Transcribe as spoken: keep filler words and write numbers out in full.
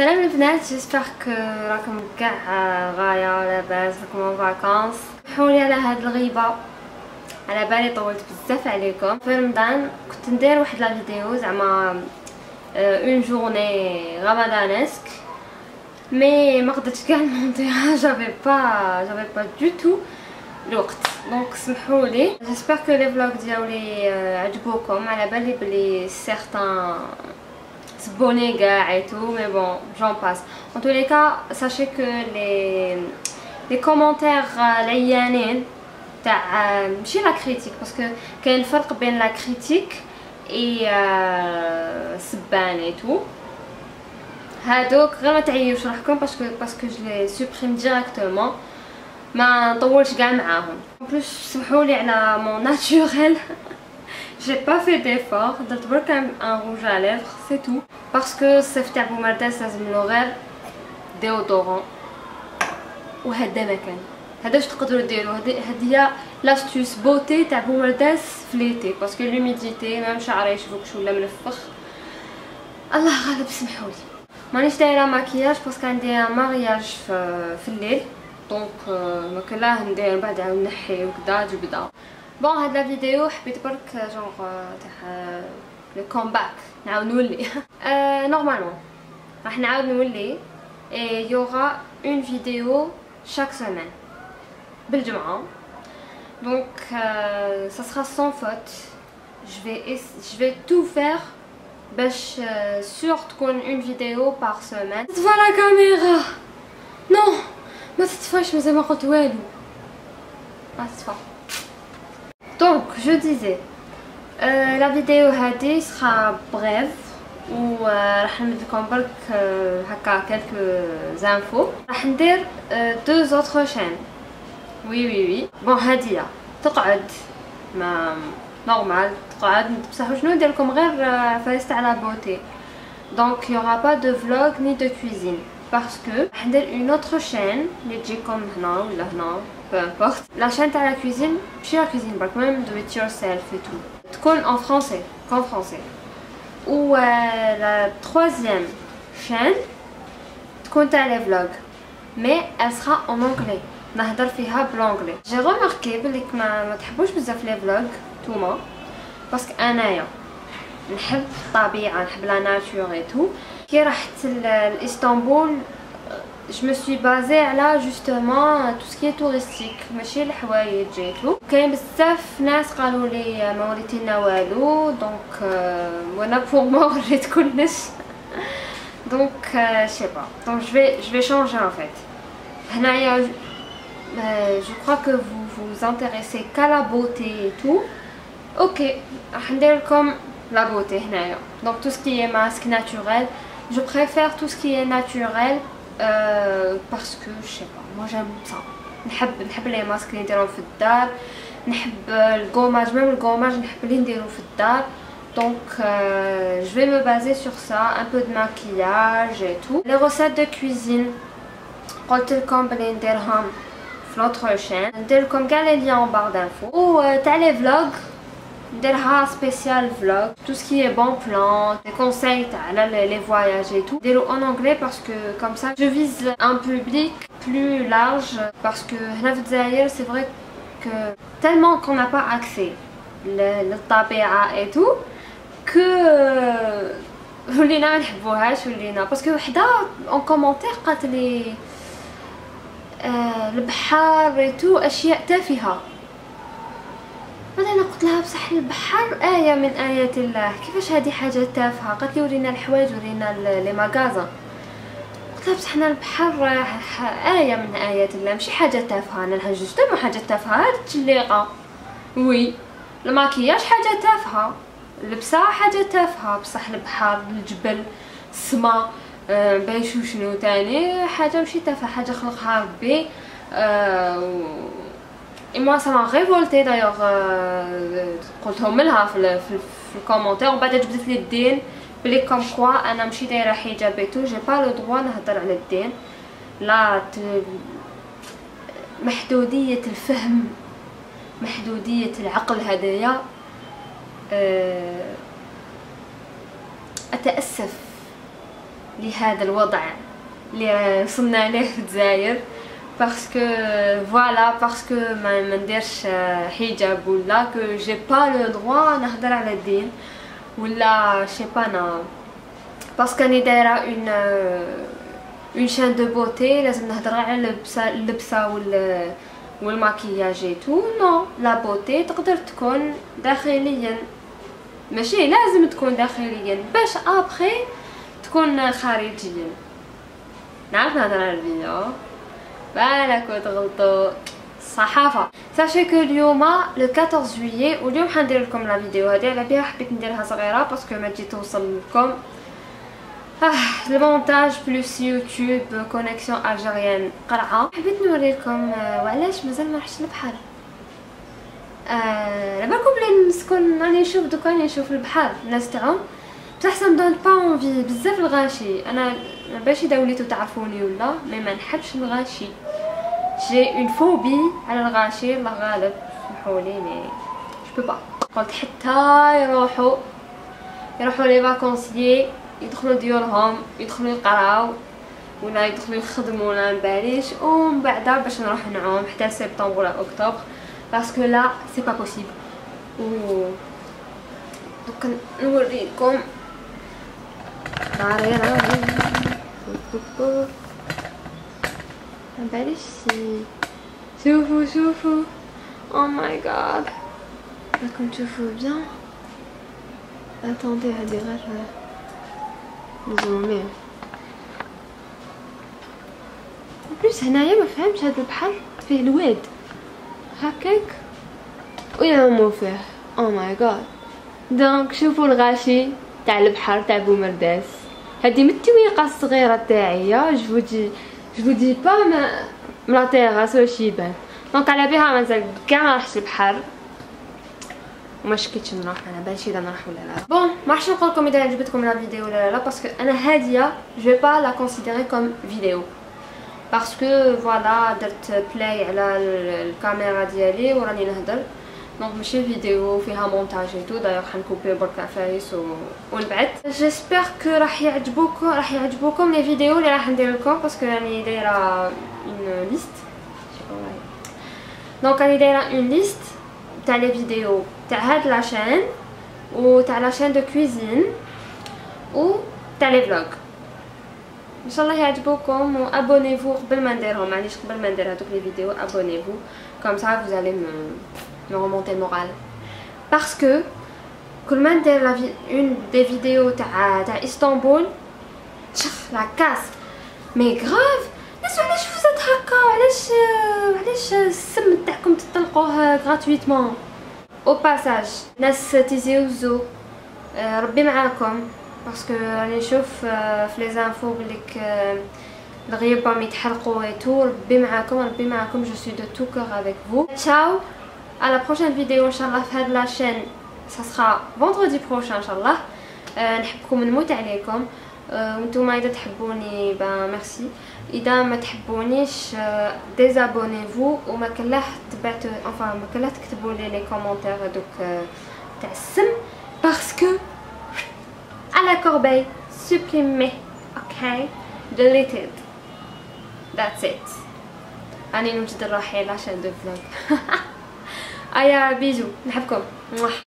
سلام البنات، جيسبر كو راكم كاع غايه لاباس راكم en فاكونس. سمحولي على هاد الغيبه، على بالي طولت بزاف عليكم. في رمضان كنت ندير واحد لا فيديو زعما اون جورني رمضانسك، مي ما قدرتش كاع نمونطيها، جافي با جافي با دو تو الوقت. دونك سمحولي. جيسبر كو لي فلوغ ديالي عجبوكم، على بالي بلي سيغتان s'abonner gars et tout, mais bon, j'en passe. En tous les cas, sachez que les, les commentaires l'ayyanin تاع ماشي la critique, parce que كاين فرق بين la critique et سبان et tout. هادوك غير ما تعيوش روحكم باسكو باسكو جو لي سوبريم ديريكتومون، ما نطولش كاع معاهم. en plus سمحولي على mon naturel. J'ai pas fait d'effort, درت برك un rouge à lèvres, c'est tout. Parce que الصيف تاع بومرداس لازملو غير ديودورون، وهذا ما كان. هذا واش تقدروا ديروا، هذه هي لاستوس بوتي تاع بومرداس في ليتي، باسكو لوميديتي ميم شعري يشوفوكش ولا منفخ. الله غالب سمحولي. مانيش دايره ماكياج باسكو عندي مارياج في, في الليل، دونك ما كلاه ندير بعد عاود نحي وكذا جبده. بون هاد لا فيديو حبيت برك جونغ تاع لو كومباك نعاود نولي. نورمالمون راح نعاود نولي، اي يوغا اون فيديو شاك سيمين بالجمعه. دونك سا سرا سون فوت. جو في جو في تو فير باش سور تكون اون فيديو بار سيمين. تطفى لا كاميرا، نو ما تطفاش، مازال ما قلت والو. ما تطفى. Donc je disais, euh, la vidéo هادي sera brève و راح نمدلكم برك هكا quelques infos. راح ندير deux autres chaînes. Oui oui oui. Bon هادية تقعد ما نورمال تقعد، بصح شنو ندير لكم غير عفايس تاع لا بوتي. Donc il y aura pas de vlog ni de cuisine parce que راح ندير une autre chaîne اللي تجيكم هنا ولا هنا peu importe. La chaîne à la cuisine, chez la cuisine, bah quand même do it yourself et tout. Tout en français, qu'en français. Ou euh, la troisième chaîne, tout à les vlogs, mais elle sera en anglais. نهضر فيها بالانجلي. J'ai remarqué بلي ما ما تحبوش بزاف لي فلوغ نتوما، باسكو انايا نحب الطبيعه، نحب لا ناتور اي تو. كي رحت لاسطنبول je me suis basée على justement tout ce qui est touristique، ماشي الحوايج جيتو. كاين بزاف ناس قالوا لي ما وريتينا والو، دونك وانا بور ما وريت كلش. دونك je sais pas. Donc je vais je vais changer en fait. هنايا je crois que vous vous intéressez qu'à la beauté et tout. OK، راح ندير لكم la beauté هنايا. Donc tout ce qui est masque naturel, je préfère tout ce qui est naturel. Euh, parce que je sais pas, moi j'aime ça. نحب نحب لي ماسك اللي نديرهم في الدار، نحب الكوماج، ميم الكوماج نحب اللي نديرو في الدار. Donc euh, je vais me baser sur ça, un peu de maquillage et tout. Les recettes de cuisine قلت لكم بلي نديرهم في l'autre chaîne، ندير لكم كاع لي ليان en barre d'infos. و تاع لي فلوغ نديرها spécial vlog, tout ce qui est bon plan, des conseils تاع les voyages et tout. نديرو en anglais parce que comme ça je vise un public plus large, parce que هنا في الجزائر c'est vrai que tellement qu'on n'a pas accès للطبيعة et tout que ولينا ما نحبوهاش ولينا. باسكو وحده en commentaire قالت لي البحر et tout اشياء تافهة. انا قلت لها بصح البحر آية من آيات الله، كيفاش هذه حاجة تافهة؟ قالت لي ورينا الحوايج، ورينا لي ماغازا. قلت لها بصح البحر آية من آيات الله، ماشي حاجة تافهة. انا لها جوستومون حاجة تافهة هاد التشليقة، وي الماكياج حاجة تافهة، اللبسة حاجة تافهة، بصح البحر، الجبل، السما، أه بايشو شنو تاني حاجة ماشي تافهة، حاجة خلقها ربي. أه Et moi ça m'a révolté d'ailleurs. قلتهم لها في في في الكومونتير، ومن بعد جبدت لي الدين بلي كوم كوا انا ماشي دايره حجاب ايتو، جي با لو دروا نهضر على الدين. لا محدوديه الفهم، محدوديه العقل هدايا. أتأسف لهذا الوضع اللي وصلنا ليه في الجزائر باسكو فوالا باسكو ما ما نديرش حجاب ولا كو جي با لو دروا نهضر على الدين ولا شي با نا باسكو راني دايره اون اون شان دو بوتي لازم نهضر على اللبسه اللبسه وال والماكياج اي تو نو لا بوتي تقدر تكون داخليا ماشي لازم تكون داخليا باش ابخي تكون خارجيا. نعرف نهضر على الفيديو بالك وتغلطوا الصحافه. ساشي كو اليوم لو أربعطاش جويي واليوم حندير لكم لا فيديو هذه على بها حبيت نديرها صغيره باسكو ما تجي توصل لكم اه المونتاج بلس يوتيوب كونيكسيون الجيريان قرعه. حبيت نوريكم آه وعلاش مازال ما رحتش للبحر. آه على بالكم بلي نسكن راني نشوف دوكا راني نشوف البحر الناس تعوم بصح سا مدون با اونفي بزاف الغاشي. انا ما باش اذا وليتو تعرفوني ولا مي ما نحبش الغاشي جي اون فوبي على الغاشي الله غالب سمحولي مي جو با. قلت حتى يروحوا يروحوا لي فاكونسيي يدخلوا ديورهم يدخلوا يقراو ولا يدخلوا يخدموا ولا مباليش ومن بعد باش نروح نعوم حتى سبتمبر ولا اكتوبر باسكو لا سي با بوسيبل. و دوك نوريكم طريره مباليش شوفوا شوفوا او ماي جاد راكم تشوفوا بيان. اتوندي هادي غير نزوميه بلوس هنايا ما فهمتش هذا البحر فيه الواد هكاك ويعوموا فيه او ماي جاد. دونك شوفوا الغاشي تاع البحر تاع بومرداس هذه من التويقه الصغيره تاعي جو دي جو دي با ما لا تيراس واش يبان. دونك على بها مازال كاع ما راحش البحر وما شكيتش نروح. انا باليش اذا نروح ولا لا. بون ما راحش نقول لكم اذا عجبتكم لا فيديو ولا لا باسكو انا هاديه جو با لا كونسيديري كوم فيديو باسكو فوالا درت بلاي على الكاميرا ديالي وراني نهضر دونك ماشي فيديو فيها مونتاج اي تو. دايوغ حنكوبي برك عفايس و... ونبعث. جيسبر كو راح يعجبوكم راح يعجبوكم لي فيديو اللي راح ندير لكم باسكو راني دايره اون ليست دونك راني دايره اون ليست تاع لي فيديو تاع هاد لاشين و تاع لاشين دو كويزين و تاع لي فلوغ. ان شاء الله يعجبوكم وابونيفو قبل ما نديرهم معليش قبل ما ندير هذوك لي فيديو ابونيفو كوم سا vous allez me me remonter le moral parce que كل ما ندير لا اون دي فيديو تاع تاع اسطنبول شخ لا كاس مي غراف الناس علاش فوزات هكا علاش علاش السم تاعكم تطلقوه غراتويتمون. او باساج ناس تيزيوزو ربي معاكم باسكو راني نشوف في لي زانفو بليك الغيبه يتحرقوا اي تو. ربي معاكم ربي معاكم جو سوي دو تو كور افيك فو. تشاو على بروشين فيديو ان شاء الله في هاد لاشين سا سرا فوندردي بروشان ان شاء الله. أه نحبكم نموت عليكم وانتوما اذا تحبوني با ميرسي اذا ما تحبونيش ديزابونيفو وما كلاه تبعتو انفا ما كلاه تكتبوا لي لي كومونتير هذوك تاع السم باسكو على كوربي سوبريمي اوكي ديليتد ذاتس ات. راني نوجد الرحيل عشان دو فلوغ. ايا بيجو نحبكم.